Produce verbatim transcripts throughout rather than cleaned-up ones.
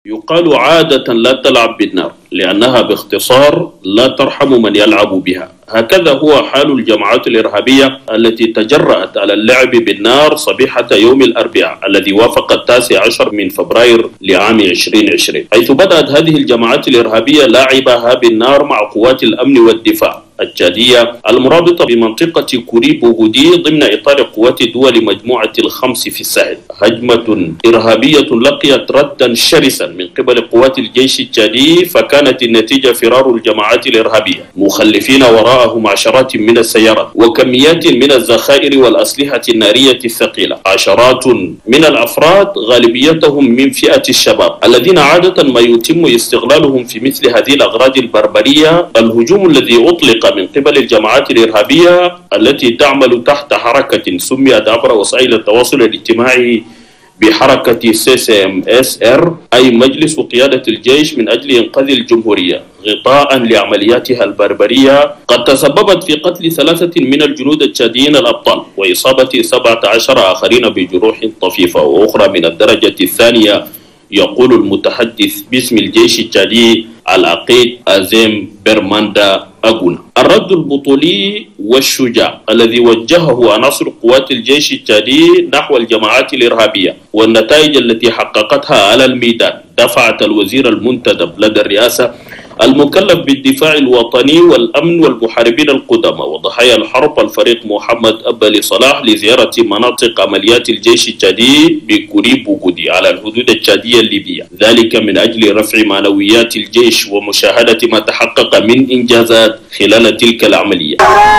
يقال عادة لا تلعب بالنار لأنها باختصار لا ترحم من يلعب بها. هكذا هو حال الجماعات الإرهابية التي تجرأت على اللعب بالنار صبيحة يوم الأربعاء الذي وافق التاسع عشر من فبراير لعام ألفين وعشرين، حيث بدأت هذه الجماعات الإرهابية لعبها بالنار مع قوات الأمن والدفاع التشادية المرابطة بمنطقة كوري بوغودي ضمن إطار قوات دول مجموعة الخمس في الساحل. هجمة إرهابية لقيت ردا شرسا من قبل قوات الجيش التشادي، فكانت النتيجة فرار الجماعات الإرهابية مخلفين وراءهم عشرات من السيارات وكميات من الذخائر والأسلحة النارية الثقيلة. عشرات من الأفراد غالبيتهم من فئة الشباب الذين عادة ما يتم استغلالهم في مثل هذه الأغراض البربرية. الهجوم الذي أطلق من قبل الجماعات الإرهابية التي تعمل تحت حركة سميت عبر وسائل التواصل الاجتماعي بحركة سي سي إم إس آر أي مجلس قيادة الجيش من أجل إنقاذ الجمهورية غطاء لعملياتها البربرية، قد تسببت في قتل ثلاثة من الجنود التشاديين الأبطال وإصابة سبعة عشر آخرين بجروح طفيفة وأخرى من الدرجة الثانية. يقول المتحدث باسم الجيش التشادي العقيد أزيم برماندا أغونا: الرد البطولي والشجاع الذي وجهه عناصر قوات الجيش التشادي نحو الجماعات الإرهابية والنتائج التي حققتها على الميدان دفعت الوزير المنتدب لدى الرئاسة المكلف بالدفاع الوطني والأمن والمحاربين القدامى وضحايا الحرب الفريق محمد أبلي صلاح لزيارة مناطق عمليات الجيش التشادي بكوري بوغودي على الحدود التشادية الليبية، ذلك من أجل رفع معنويات الجيش ومشاهدة ما تحقق من إنجازات خلال تلك العملية.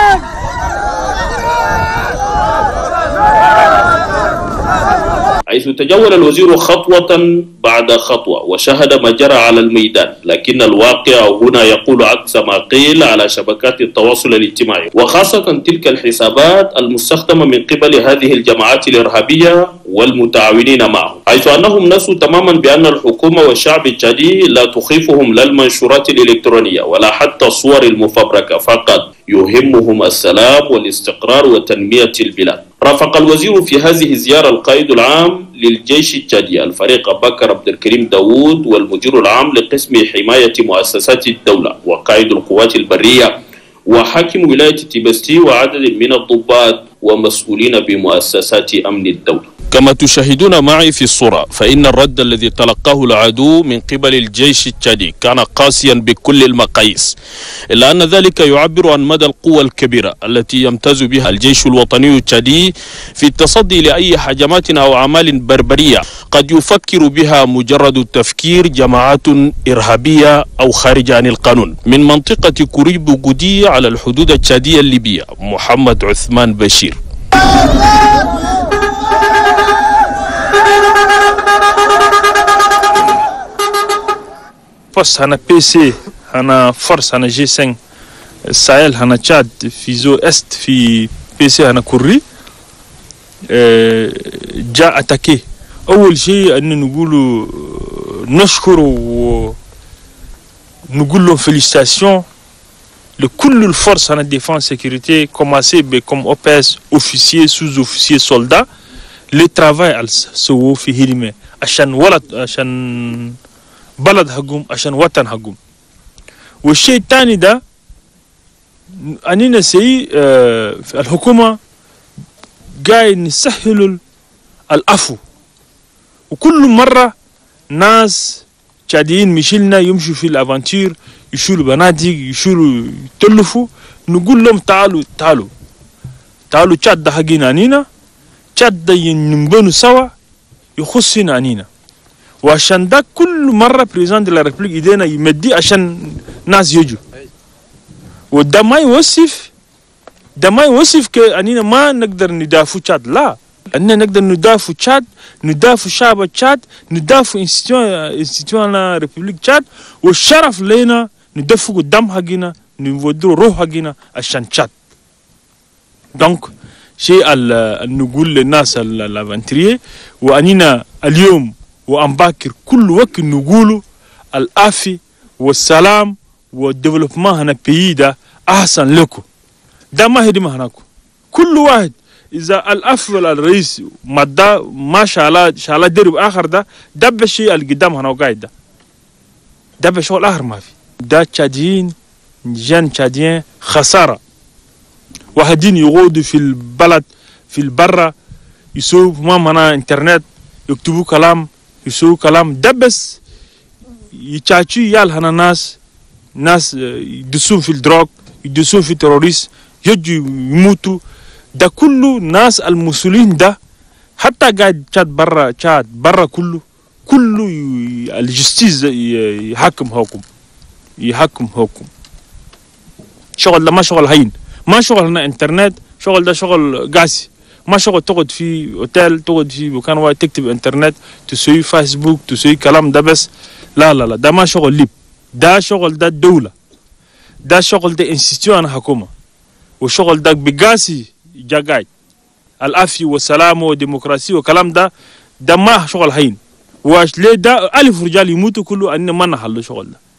حيث تجول الوزير خطوة بعد خطوة وشاهد ما جرى على الميدان، لكن الواقع هنا يقول عكس ما قيل على شبكات التواصل الاجتماعي وخاصة تلك الحسابات المستخدمة من قبل هذه الجماعات الإرهابية والمتعاونين معهم، حيث أنهم نسوا تماما بأن الحكومة والشعب التشادي لا تخيفهم لا المنشورات الإلكترونية ولا حتى الصور المفبركة، فقط يهمهم السلام والاستقرار وتنمية البلاد. رافق الوزير في هذه الزيارة القائد العام للجيش التشادي الفريق بكر عبد الكريم داوود والمدير العام لقسم حماية مؤسسات الدولة وقائد القوات البرية وحاكم ولاية تيبستي وعدد من الضباط ومسؤولين بمؤسسات أمن الدولة. كما تشاهدون معي في الصورة، فإن الرد الذي تلقاه العدو من قبل الجيش التشادي كان قاسيا بكل المقاييس، إلا أن ذلك يعبر عن مدى القوة الكبيرة التي يمتاز بها الجيش الوطني التشادي في التصدي لأي هجمات أو أعمال بربرية قد يفكر بها مجرد التفكير جماعات إرهابية أو خارج عن القانون. من منطقة كوري بوغودي على الحدود التشادية الليبية، محمد عثمان بشير. force hana P C hana force hana G cinq Sahel hana Tchad في زو est في P C hana كوري جاء أتاكي. أول شيء أن نقول نشكر ونقول لهم félicitations لكل الفرص hana défense sécurité commencé comme O P S officier sous-officier soldat le travail al سووا في هيرمي عشان ولد عشان بلد حقهم عشان وطن حقهم. والشيء الثاني ده أننا سي آه الحكومة قاعد نسهل العفو، وكل مرة ناس تشاديين مشيلنا يمشوا في الافانتير يشيلوا بنادق يشيلوا يتلفوا، نقول لهم تعالوا تعالوا تعالوا تشاد ده حقنا أنينا، تشاد ده ينبنوا سوا يخصنا أنينا. وعشان ده كل مرة بريزان دي لا ريبليك ايدينا يمدي عشان ناس يجوا، وده ما يوصف ده ما يوصف كأننا ما نقدر ندافع تشاد، لا، أننا نقدر ندافع تشاد، ندافع شعب تشاد، ندافع انستيتيوشن ريبليك تشاد، والشرف لنا ندافع الدم حقنا نودوا روح حقنا عشان تشاد. دونك شيء نقول للناس الافانتريه، وأننا اليوم وأنباكر كل وقت نقولوا العافية والسلام والديفلوبمنت هنا بيدا أحسن لكم، ده ما هدي ما هناكو. كل واحد إذا الأفضل الرئيس مدى ما شاء الله شاء الله درب آخر ده ده بالشيء اللي قدام هنا وقاعد ده ده بشغل آخر ما في ده تشاديين جان تشاديين خسارة واحدين يقعدوا في البلد في البرة يسووا ما منا إنترنت يكتبوا كلام يسووا كلام ده بس يتشاشوا يال هنا ناس ناس يدسون في الدروغ يدسون في التروريست يجوا يموتوا ده كله ناس المسؤولين ده حتى قاعد تشاد برا تشاد برا كله كله الجستيز يحكم حكم يحكم حكم شغل ده ما شغل هين ما شغل هنا انترنت شغل ده شغل قاسي ما شغل تقعد في اوتيل تقعد في مكان واحد تكتب انترنت تسوي فيسبوك تسوي كلام ده بس لا لا لا ده ما شغل ليب ده شغل ده الدولة ده شغل ده انستيتيون حكومة وشغل ده بقاسي جاقاي العافية والسلام والديمقراطية وكلام ده ده ما شغل هين واش ليه ده ألف رجال يموتوا كله أن ما نحلوا شغل ده